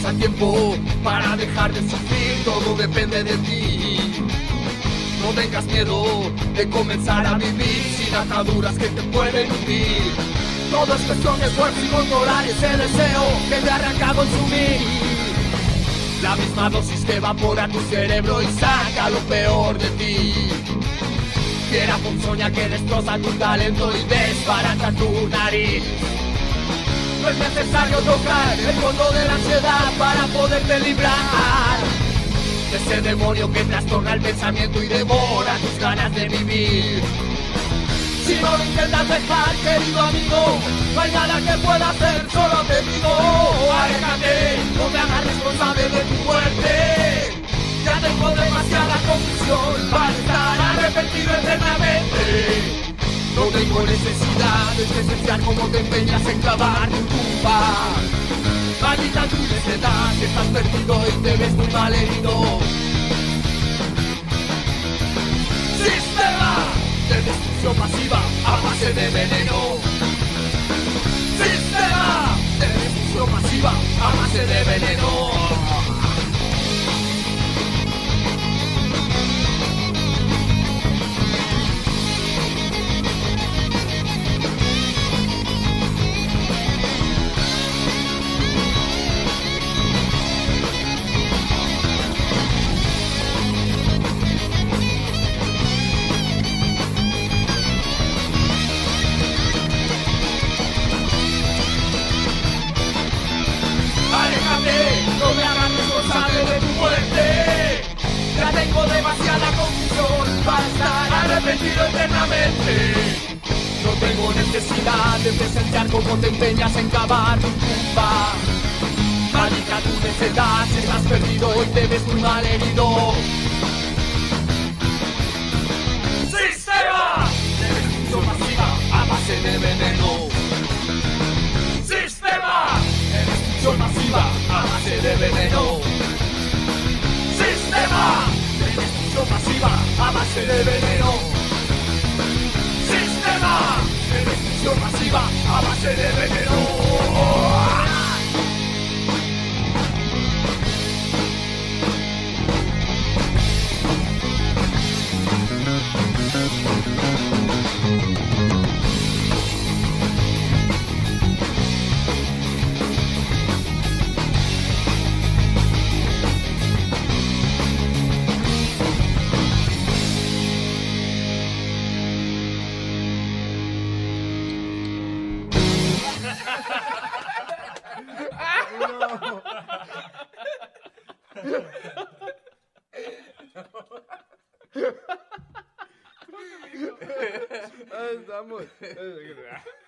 pasa el tiempo para dejar de sufrir, todo depende de ti. No tengas miedo de comenzar a vivir sin ataduras que te pueden hundir. Todo es cuestión de esfuerzo y controlar ese deseo que te arranca a consumir. La misma dosis que evapora tu cerebro y saca lo peor de ti. Fiera ponzoña que destroza tu talento y desbarata tu nariz. No es necesario tocar el fondo de la ansiedad para poderte librar de ese demonio que trastorna el pensamiento y devora tus ganas de vivir. Si no lo intentas dejar, querido amigo, no hay nada que pueda hacer, solo te digo, aléjate, no me hagas responsable de tu muerte. Ya tengo demasiada confusión para estar arrepentido eternamente. No tengo necesidad de presenciar cómo te empeñas en clavar tu tumba. Maldita tu necedad, que estás perdido y te ves muy mal herido. Sistema de destrucción masiva a base de veneno. Sistema de destrucción masiva a base de veneno. No me hagas responsable de tu muerte. Ya tengo demasiada confusión para estar arrepentido eternamente. No tengo necesidad de presenciar cómo te empeñas en cavar tu tumba. Maldita tu necedad, si estás perdido y te ves muy mal herido. Sistema de destrucción masiva a base de veneno. Sistema de destrucción masiva a base de veneno. Sistema de destrucción masiva a base de veneno. Sistema de destrucción masiva a base de veneno. Estamos.